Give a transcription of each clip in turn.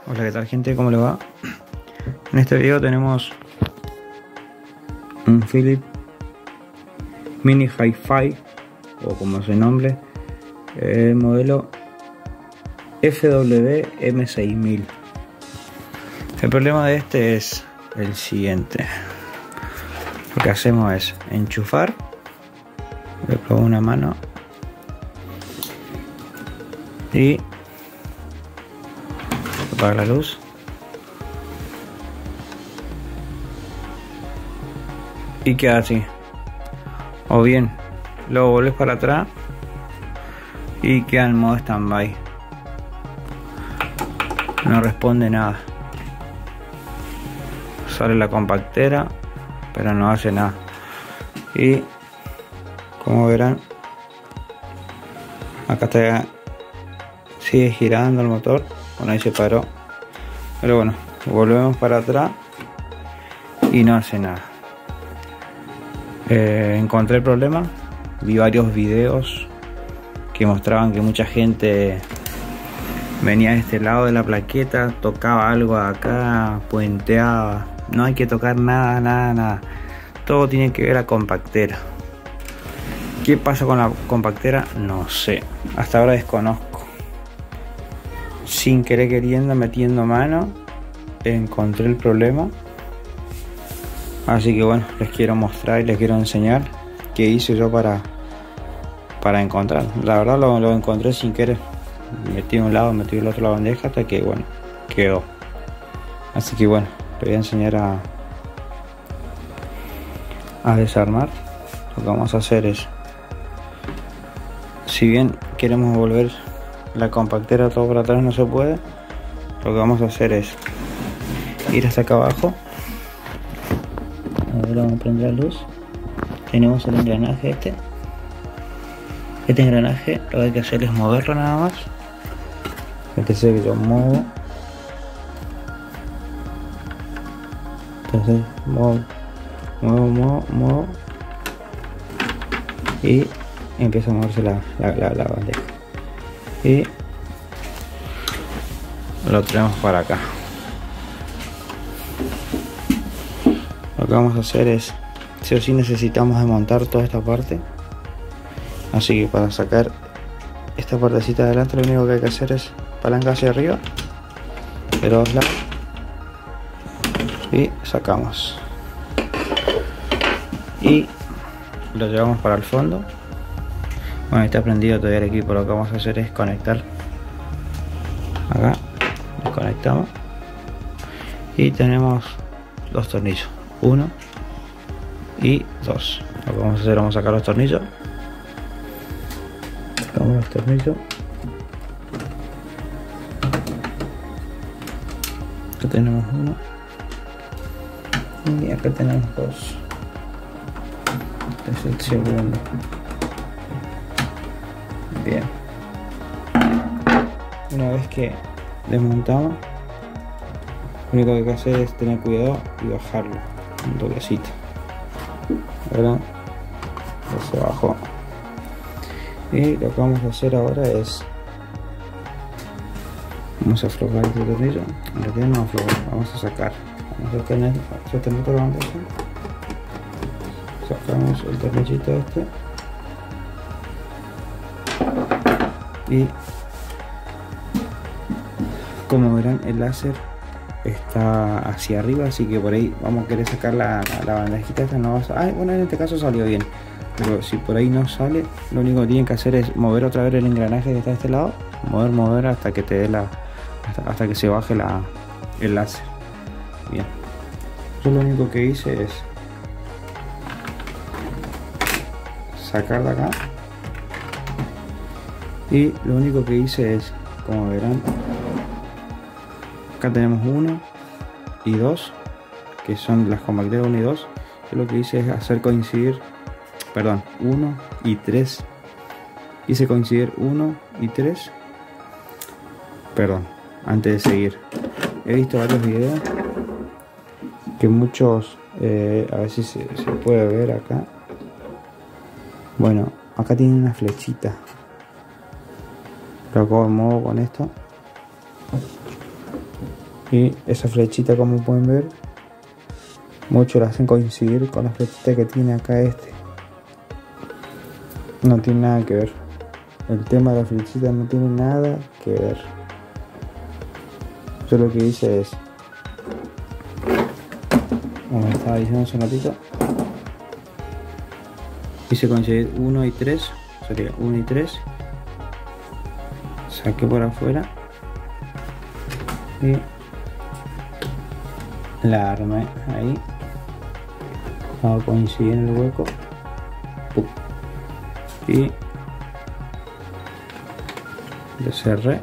Hola, ¿qué tal, gente? ¿Cómo les va? En este video tenemos un Philips Mini Hi-Fi, o como se nombre, el modelo FWM6000. El problema de este es el siguiente. Lo que hacemos es enchufar, le pongo una mano y apagar la luz. Y queda así. O bien luego volvés para atrás y queda en modo standby. No responde nada. Sale la compactera, pero no hace nada. Y como verán, acá está, sigue girando el motor. Bueno, ahí se paró. Pero bueno, volvemos para atrás y no hace nada. Encontré el problema, vi varios videos que mostraban que mucha gente venía de este lado de la plaqueta, tocaba algo acá, puenteaba. No hay que tocar nada. Todo tiene que ver a compactera. ¿Qué pasa con la compactera? No sé, hasta ahora desconozco. Sin querer queriendo, metiendo mano, encontré el problema. Así que bueno, les quiero mostrar y les quiero enseñar qué hice yo para encontrar. La verdad lo encontré sin querer. Metí un lado, metí el otro la bandeja hasta que bueno, quedó. Así que bueno, les voy a enseñar a desarmar. Lo que vamos a hacer es, si bien queremos volver la compactera todo para atrás, no se puede. Lo que vamos a hacer es ir hasta acá abajo. Ahora vamos a prender la luz. Tenemos el engranaje este engranaje lo que hay que hacer es moverlo nada más. Fíjense que yo muevo, entonces muevo y empieza a moverse la bandeja y lo traemos para acá. Lo que vamos a hacer es, sí o sí necesitamos desmontar toda esta parte, así que para sacar esta partecita de adelante lo único que hay que hacer es palanca hacia arriba de los lados y sacamos y lo llevamos para el fondo. Bueno, está prendido todavía el equipo. Lo que vamos a hacer es conectar acá, desconectamos y tenemos dos tornillos, 1 y 2. Lo que vamos a hacer, vamos a sacar los tornillos, sacamos los tornillos, acá tenemos 1 y acá tenemos 2. Este es el segundo. Bien, una vez que desmontamos, lo único que hay que hacer es tener cuidado y bajarlo un toquecito. Ahora ya se bajó. Y lo que vamos a hacer ahora es, vamos a aflojar este tornillo. En realidad no aflojar, vamos a sacar. Vamos a sostener otra bandeja. Sacamos el tornillito este. Y como verán, el láser está hacia arriba, así que por ahí vamos a querer sacar la bandejita esta. No va a, bueno, en este caso salió bien, pero si por ahí no sale, lo único que tienen que hacer es mover otra vez el engranaje que está de este lado, mover hasta que te dé hasta que se baje el láser. Bien, yo lo único que hice es sacar de acá. Y lo único que hice es, como verán, acá tenemos 1 y 2, que son las compacteras 1 y 2. Yo lo que hice es hacer coincidir, perdón, 1 y 3. Hice coincidir 1 y 3. Perdón, antes de seguir. He visto varios videos que muchos, a ver si se puede ver acá. Bueno, acá tiene una flechita. Lo acomodo con esto Y esa flechita, como pueden ver, muchos la hacen coincidir con la flechita que tiene acá este. No tiene nada que ver. El tema de la flechita no tiene nada que ver. Yo lo que hice es, como estaba diciendo hace un ratito, hice coincidir 1 y 3, sería 1 y 3, saqué por afuera y la armé ahí, hago coincidir en el hueco y lo cerré.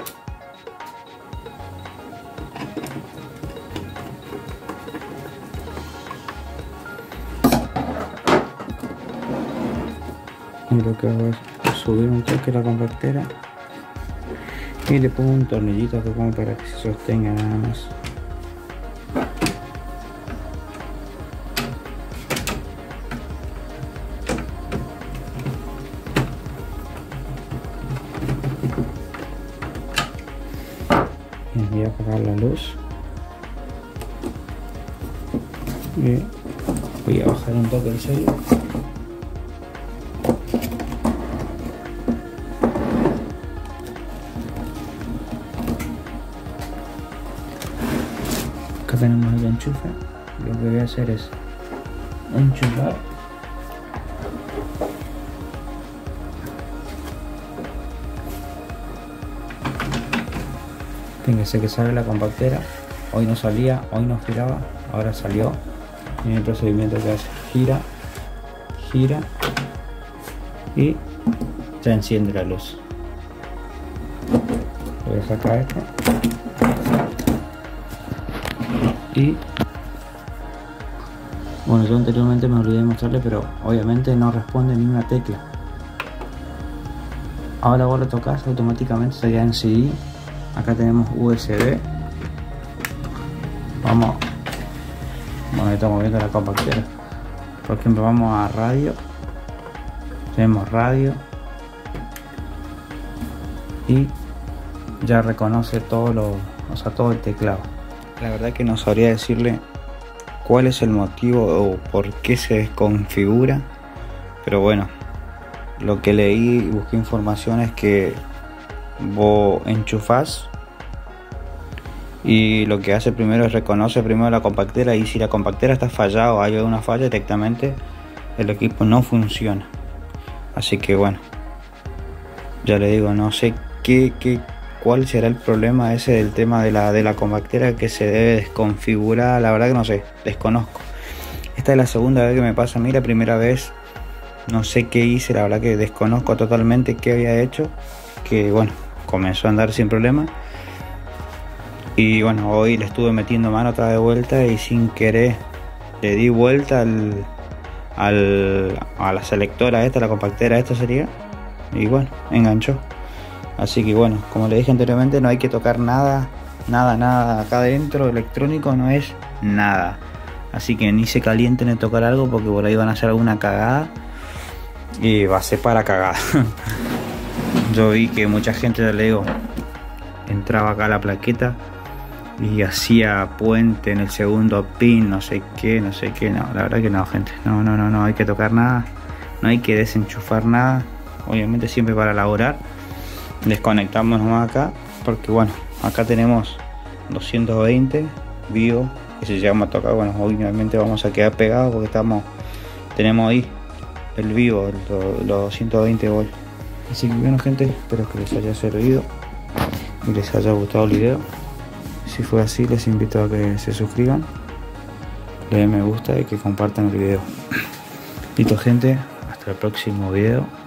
Y lo que hago es subir un toque la compactera y le pongo un tornillito acá como para que se sostenga nada más. Bien, voy a apagar la luz y voy a bajar un toque el celu. Acá tenemos el enchufe. Lo que voy a hacer es enchufar fíjense que sale la compactera. Hoy no salía, hoy no giraba, ahora salió. Miren el procedimiento que hace: gira, gira y se enciende la luz. Voy a sacar esto y bueno, yo anteriormente me olvidé de mostrarle, pero obviamente no responde ni una tecla. Ahora vos lo tocas, automáticamente se queda en CD. Acá tenemos USB. Vamos, bueno, estamos viendo la compactera. Por ejemplo, vamos a radio. Tenemos radio y ya reconoce todo todo el teclado. La verdad que no sabría decirle cuál es el motivo o por qué se desconfigura, pero bueno, lo que leí y busqué información es que vos enchufás y lo que hace primero es reconoce primero la compactera, y si la compactera está fallada o hay alguna falla, directamente el equipo no funciona. Así que bueno, ya le digo, no sé cuál será el problema ese del tema de la compactera que se debe desconfigurar. La verdad que no sé, desconozco. Esta es la segunda vez que me pasa a mí. La primera vez no sé qué hice, la verdad que desconozco totalmente qué había hecho, que bueno, comenzó a andar sin problema. Y bueno, hoy le estuve metiendo mano otra vez de vuelta y sin querer le di vuelta a la selectora esta, la compactera esta sería, y bueno, enganchó. Así que bueno, como le dije anteriormente, no hay que tocar nada acá adentro electrónico, no es nada. Así que ni se calienten en tocar algo, porque por ahí van a hacer alguna cagada y va a ser para cagada. Yo vi que mucha gente, ya le digo, entraba acá a la plaqueta y hacía puente en el segundo pin, no sé qué, no, la verdad que no, gente, no hay que tocar nada, no hay que desenchufar nada, obviamente siempre para elaborar. Desconectamos nomás acá, porque bueno, acá tenemos 220 vivo, que si llegamos a tocar, bueno, obviamente vamos a quedar pegados porque tenemos ahí el vivo, los 220 volts. Así que bueno, gente, espero que les haya servido y les haya gustado el video. Si fue así, les invito a que se suscriban, le den me gusta y que compartan el video. Listo, gente, hasta el próximo video.